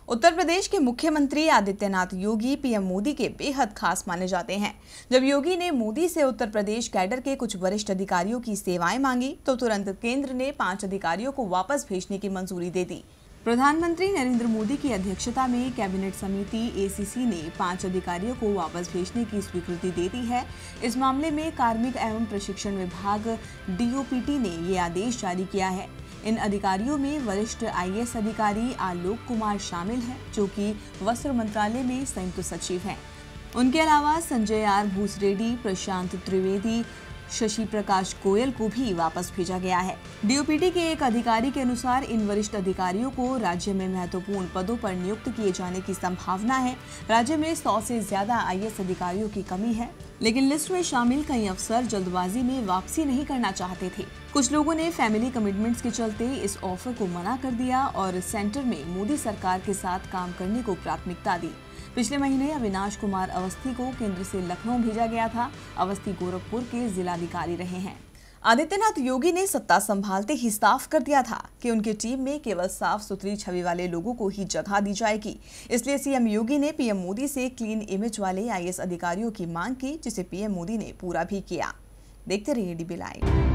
उत्तर प्रदेश के मुख्यमंत्री आदित्यनाथ योगी पीएम मोदी के बेहद खास माने जाते हैं। जब योगी ने मोदी से उत्तर प्रदेश कैडर के कुछ वरिष्ठ अधिकारियों की सेवाएं मांगी तो तुरंत केंद्र ने 5 अधिकारियों को वापस भेजने की मंजूरी दे दी। प्रधानमंत्री नरेंद्र मोदी की अध्यक्षता में कैबिनेट समिति एसीसी ने 5 अधिकारियों को वापस भेजने की स्वीकृति दे दी है। इस मामले में कार्मिक एवं प्रशिक्षण विभाग डीओपीटी ने ये आदेश जारी किया है। इन अधिकारियों में वरिष्ठ आईएएस अधिकारी आलोक कुमार शामिल हैं, जो कि वस्त्र मंत्रालय में संयुक्त सचिव हैं। उनके अलावा संजय आर भूसरेड्डी, प्रशांत त्रिवेदी, शशि प्रकाश गोयल को भी वापस भेजा गया है। डीओपीटी के एक अधिकारी के अनुसार इन वरिष्ठ अधिकारियों को राज्य में महत्वपूर्ण पदों पर नियुक्त किए जाने की संभावना है। राज्य में 100 से ज्यादा आईएएस अधिकारियों की कमी है, लेकिन लिस्ट में शामिल कई अफसर जल्दबाजी में वापसी नहीं करना चाहते थे। कुछ लोगों ने फैमिली कमिटमेंट्स के चलते इस ऑफर को मना कर दिया और सेंटर में मोदी सरकार के साथ काम करने को प्राथमिकता दी। पिछले महीने अविनाश कुमार अवस्थी को केंद्र से लखनऊ भेजा गया था। अवस्थी गोरखपुर के जिलाधिकारी रहे हैं। आदित्यनाथ योगी ने सत्ता संभालते ही साफ कर दिया था कि उनकी टीम में केवल साफ सुथरी छवि वाले लोगों को ही जगह दी जाएगी। इसलिए सीएम योगी ने पीएम मोदी से क्लीन इमेज वाले आईएएस अधिकारियों की मांग की, जिसे पीएम मोदी ने पूरा भी किया। देखते रहिए डीबी लाइव।